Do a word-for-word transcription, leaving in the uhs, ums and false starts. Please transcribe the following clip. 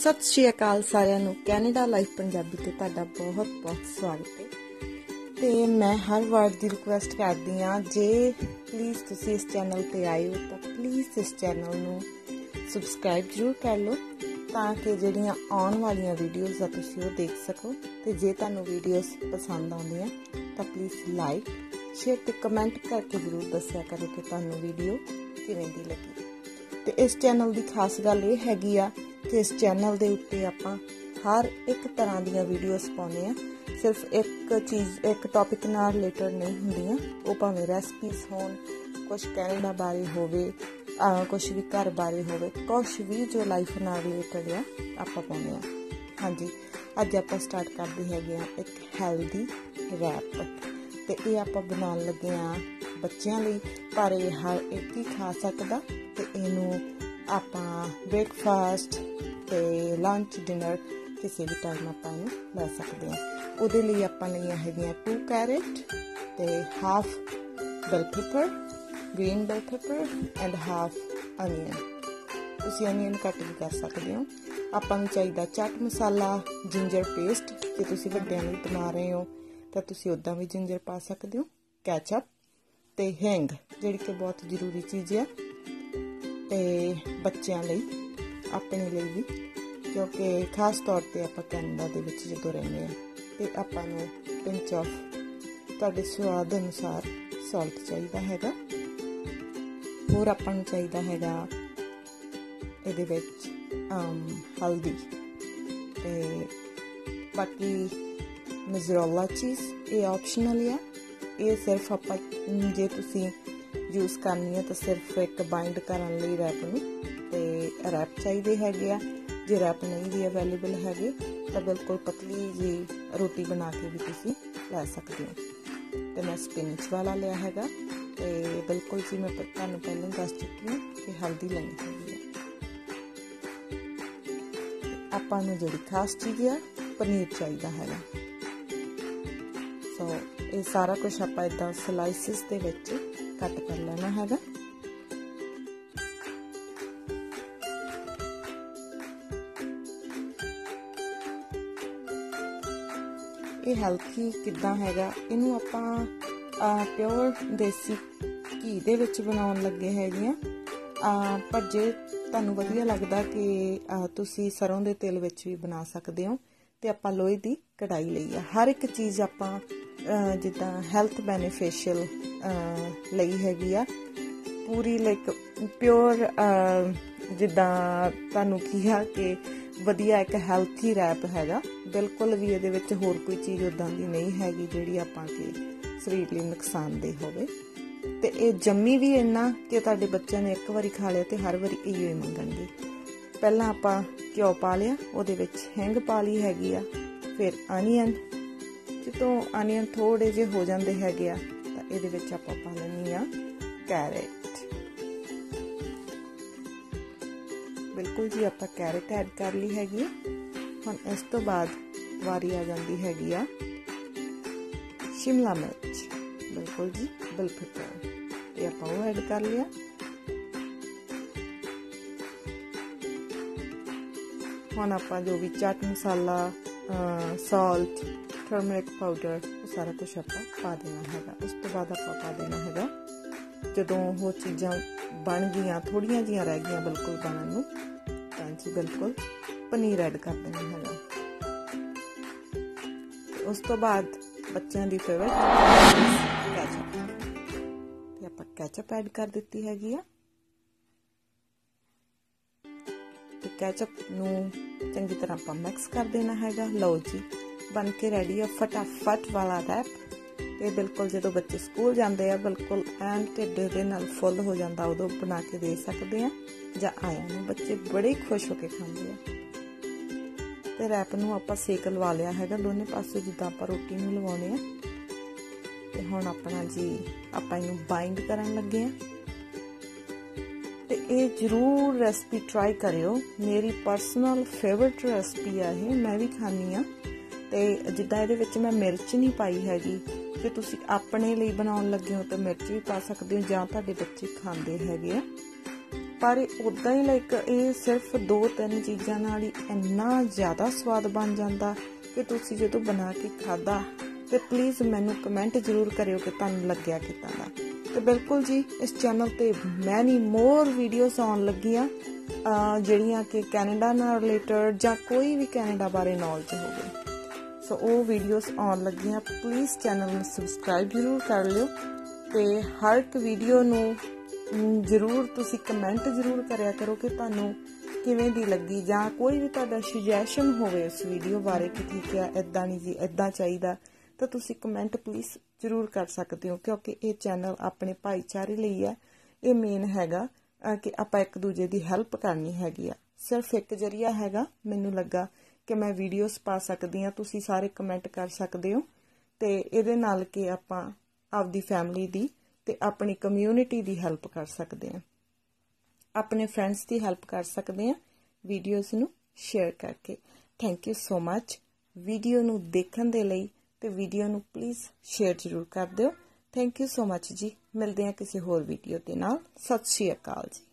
सत श्री अकाल सारिਆਂ ਨੂੰ ਕੈਨੇਡਾ ਲਾਈਫ ਪੰਜਾਬੀ ਤੇ ਤੁਹਾਡਾ ਬਹੁਤ ਬਹੁਤ ਸਵਾਗਤ ਹੈ। ਤੇ ਮੈਂ ਹਰ ਵਾਰ ਦੀ ਰਿਕੁਐਸਟ ਕਰਦੀ ਹਾਂ, ਜੇ ਪਲੀਜ਼ ਤੁਸੀਂ ਇਸ ਚੈਨਲ ਤੇ ਆਏ ਹੋ ਤਾਂ ਪਲੀਜ਼ ਇਸ ਚੈਨਲ ਨੂੰ ਸਬਸਕ੍ਰਾਈਬ ਜ਼ਰੂਰ ਕਰ ਲਓ ਤਾਂ ਕਿ ਜਿਹੜੀਆਂ ਆਉਣ ਵਾਲੀਆਂ ਵੀਡੀਓਜ਼ ਆ ਤੁਸੀਂ ਉਹ ਦੇਖ ਸਕੋ। ਤੇ ਜੇ ਤੁਹਾਨੂੰ ਵੀਡੀਓਜ਼ ਪਸੰਦ ਆਉਂਦੀਆਂ ਤਾਂ ਪਲੀਜ਼ ਲਾਈਕ ਸ਼ੇਅਰ ਤੇ ਕਮੈਂਟ ਕਰਕੇ ਜ਼ਰੂਰ ਦੱਸਿਆ ਕਰੋ ਕਿ ਤੁਹਾਨੂੰ ਵੀਡੀਓ ਕਿਵੇਂ ਦੀ ਲੱਗੀ। ਤੇ ਇਸ ਚੈਨਲ ਦੀ ਖਾਸ ਗੱਲ ਇਹ ਹੈਗੀ ਆ कि इस चैनल के उत्ते आपां हर एक तरह दी वीडियोस पाउने आ, सिर्फ एक चीज़ एक टॉपिक नाल रिलेटेड नहीं हुंदियां। वो भावें रेसिपीज होण, कुछ कैनेडा बारे होवे, कुछ भी घर बारे होवे, कुछ भी जो लाइफ नाल रिलेटेड आ आपां पाउने आ। हाँ जी, अज आपां स्टार्ट करदे हैगे आ एक हैल्दी रैप ते ये आपां बनाउण लगे आ बच्चियां लई, पर ये हर एक ही खा सकदा ते इहनूं आपां ब्रेकफास्ट ते लंच डिनर किसी भी टाइम आपां इहनूं लै सकदे हां। उहदे लई आपां लईआं हैगीआं टू कैरेट ते half bell pepper, green bell pepper and half onion. तुसीं अनियन कट भी कर सकदे हो। आपां नूं चाहीदा चाट मसाला, जिंजर पेस्ट, जे तुसीं वड्डिआं लई बना रहे हो तां तुसीं उदां भी जिंजर पा सकदे हो, कैचअप ते हींग जिहड़ी कि बहुत जरूरी चीज़ है ते बच्चों लई अपने लिए भी, क्योंकि खास तौर पर आप कैनेडा दे विच जदों रहने ते आपां नूं पिंच ऑफ तुहाडे स्वाद अनुसार सॉल्ट चाहिदा हैगा। होर आपां नूं चाहिदा हैगा इहदे विच हल्दी ते बाकी मोज़रेला चीज़ ये ऑप्शनल है। ये सिर्फ आपां जे तुसीं यूज़ करनी है तो सिर्फ एक बाइंड करने लई रैप नूं ते रैप चाहिए हैगे आ। जे रैप नहीं भी अवेलेबल हैगे तो बिल्कुल पतली जी रोटी बना के भी तुसीं लै सकदे हो। तो मैं स्पिनच वाला लिया हैगा ते बिल्कुल जी मैं तुहानूं पहले दस चुकी हूँ कि हल्दी लैनी हैगी है। आपां नूं जिहड़ी खास चीज़ है पनीर चाहिए हैगा। सो ये सारा कुछ आपां इदां स्लाइसिस दे विच कट कर लेना हैगा। ये हेल्थी किद्दां हैगा, इनू आपां प्योर देसी घी दे विच बनाउण लगे हैगे आ। पर जे तुहानूं वधिया लगदा कि तुसीं सरों दे तेल विच भी बना सकदे हो ते आपां लोहे दी कढ़ाई लई आ। हर एक चीज़ आपां जिद्दां हैल्थ बेनीफिशियल ਲਈ ਹੈਗੀ ਆ ਪੂਰੀ ਲਾਈਕ ਪਿਓਰ, ਜਿੱਦਾਂ ਤੁਹਾਨੂੰ ਕੀ ਆ ਕਿ ਵਧੀਆ ਇੱਕ ਹੈਲਥੀ ਰੈਪ ਹੈਗਾ। ਬਿਲਕੁਲ ਵੀ ਇਹਦੇ ਵਿੱਚ ਹੋਰ ਕੋਈ ਚੀਜ਼ ਉੱਦਾਂ ਦੀ ਨਹੀਂ ਹੈਗੀ ਜਿਹੜੀ ਆਪਾਂ ਕਿ ਸਰੀਰ ਲਈ ਨੁਕਸਾਨਦੇਹ ਹੋਵੇ। ਤੇ ਇਹ ਜੰਮੀ ਵੀ ਇੰਨਾ ਕਿ ਤੁਹਾਡੇ ਬੱਚਿਆਂ ਨੇ ਇੱਕ ਵਾਰੀ ਖਾ ਲਿਆ ਤੇ ਹਰ ਵਾਰੀ ਇਹੋ ਹੀ ਮੰਗਣਗੇ। ਪਹਿਲਾਂ ਆਪਾਂ ਘਿਓ ਪਾ ਲਿਆ, ਉਹਦੇ ਵਿੱਚ ਹਿੰਗ ਪਾ ਲਈ ਹੈਗੀ ਆ, ਫਿਰ ਅਨੀਅਨ, ਜਦੋਂ ਅਨੀਅਨ ਥੋੜੇ ਜਿਹੇ ਹੋ ਜਾਂਦੇ ਹੈਗੇ ਆ ਇਹਦੇ ਵਿੱਚ ਆਪਾਂ ਪਾ ਲੈਣੀ ਆ ਕੈਰਟ। ਬਿਲਕੁਲ ਜੀ ਆਪਾਂ ਕੈਰਟ ਐਡ ਕਰ ਲਈ ਹੈਗੀ ਆ। ਹੁਣ ਇਸ ਤੋਂ ਬਾਅਦ ਵਾਰੀ ਆ ਜਾਂਦੀ ਹੈਗੀ ਆ ਸ਼ਿਮਲਾ ਮਿਰਚ, ਬਿਲਕੁਲ ਜੀ ਬੈਲ ਪੇਪਰ, ਇਹ ਆਪਾਂ ਉਹ ਐਡ ਕਰ ਲਿਆ। ਹੁਣ ਆਪਾਂ ਜੋ ਵੀ chaat masala, salt, turmeric powder सारा कुछ आपां पा देना हैगा। उस तो बाद आपां पा देना हैगा जदों वो चीज़ां बन गईयां, थोड़ियां जिहियां रह गईयां बिल्कुल बनन नूं, तां जी बिल्कुल पनीर ऐड कर देना हैगा। उस तो बाद बच्चों की फेवरेट कैचअप, ते आपां कैचअप ऐड कर दित्ती हैगी आ। ते कैचअप नूं चंगी तरह आपां मिक्स कर देना हैगा। लो जी बन के रेडी है फटाफट वाला रैप। ते बिल्कुल जो बच्चे स्कूल जाते हैं बिल्कुल एन ढिड दे नाल फुल हो जाता, उदों बना के दे सकते हैं, जां आया नूं बच्चे बड़े खुश होकर खाते हैं। ते रैप नूं आपां सेक लवा लिया हैगा दोनों पासों जिद्दां आपां रोटी नूं लवाउने आ। ते हुण अपना जी आपां इहनूं बाइंड करन लगे आ। ते ये जरूर रेसिपी ट्राई करियो, मेरी पर्सनल फेवरेट रेसिपी है ये, मैं भी खानी आ। ਤੇ ਜਿੱਦਾਂ ਇਹਦੇ ਵਿੱਚ ਮੈਂ ਮਿਰਚ ਨਹੀਂ ਪਾਈ ਹੈਗੀ, ਜੇ ਤੁਸੀਂ ਆਪਣੇ ਲਈ ਬਣਾਉਣ ਲੱਗੇ ਹੋ ਤਾਂ ਮਿਰਚ ਵੀ ਪਾ ਸਕਦੇ ਹੋ, ਜਾਂ ਤੁਹਾਡੇ ਬੱਚੇ ਖਾਂਦੇ ਹੈਗੇ ਆ। पर उदां ही लाइक ये सिर्फ दो तीन चीज़ां नाल ही इन्ना ज़्यादा स्वाद बन जाता कि तुसीं जदों बना के खादा तो प्लीज़ मैनू कमेंट जरूर करियो कि तुहानूं लग्गिया किदां दा। तो बिल्कुल जी इस चैनल ते मैनी मोर वीडियोस आउण लगियां जिहड़ियां कि कैनेडा नाल रिलेटेड जां कोई भी कैनेडा बारे नॉलेज होवे। सो वो वीडियोस आउण लगियां, प्लीज़ चैनल नूं सबसक्राइब जरूर कर लियो ते हर एक वीडियो नूं जरूर तुसी कमेंट जरूर करिया करो कि तुहानूं किवें दी लगी जां कोई भी तुहाडा सुजैशन होवे उस वीडियो बारे कि ठीक है इदां नहीं जी इदां चाहीदा तो तुसी कमेंट प्लीज़ जरूर कर सकते हो, क्योंकि ये चैनल अपने भाईचारे लई है। ये मेन हैगा कि आपां एक दूजे दी हैल्प करनी हैगी आ, सिर्फ एक जरिया हैगा मैनूं लगा कि मैं वीडियोस पा सकदी हाँ, तुसी सारे कमेंट कर सकते हो ते इहदे नाल कि आपां आपदी फैमिली दी ते अपनी कम्यूनिटी दी हैल्प कर सकते हैं, अपने फ्रेंड्स दी हैल्प कर सकते हैं वीडियोस नूं शेयर करके। Thank you so much video नूं देखण दे लई ते वीडियो नूं प्लीज़ शेयर जरूर कर दिओ। थैंक यू सो मच जी, मिलदे हां किसी होर वीडियो दे नाल। सत श्री अकाल जी।